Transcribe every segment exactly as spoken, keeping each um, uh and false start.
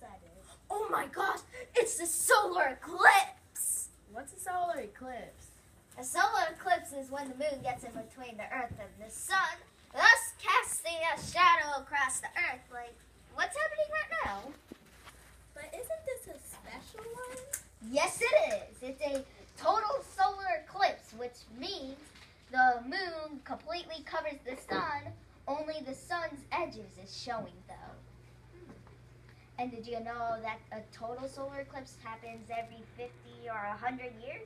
sudden. Oh my gosh, it's the solar eclipse! What's a solar eclipse? A solar eclipse is when the moon gets in between the earth and the sun, thus casting a shadow across the earth, like what's happening right now. But isn't this a special one? Yes, it is. It's a total solar eclipse, which means the moon completely covers the sun, only the sun's edges is showing though. And did you know that a total solar eclipse happens every fifty or one hundred years?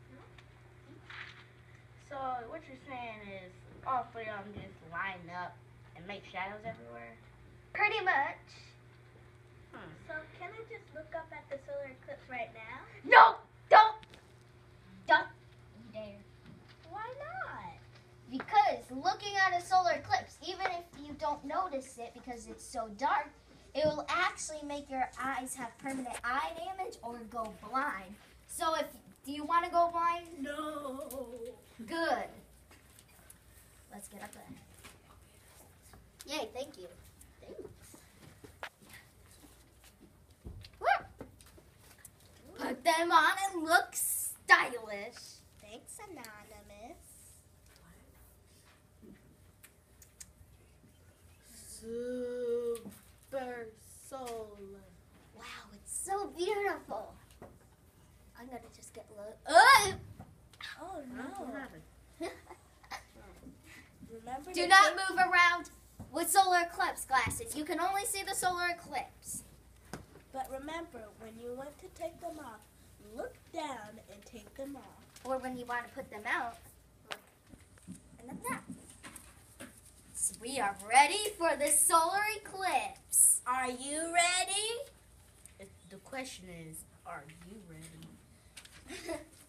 So what you're saying is all three of them just line up and make shadows everywhere? Pretty much. Hmm. So can I just look up at the solar eclipse right now? No! Don't! Don't you dare. Why not? Because looking at a solar eclipse, even if you don't notice it because it's so dark, it will actually make your eyes have permanent eye damage or go blind. So if, do you want to go blind? No. Good. Let's get up there. Yay, thank you. Thanks. Woo! Put them on and look stylish. Thanks, Anonymous. Super solar. Wow, it's so beautiful. I'm gonna just get low. Oh! Oh What no. happened? Remember Do to not take- move around with solar eclipse glasses. You can only see the solar eclipse. But remember, when you want to take them off, look down and take them off. Or when you want to put them out, look and then that. So we are ready for the solar eclipse. Are you ready? It- The question is, are you ready?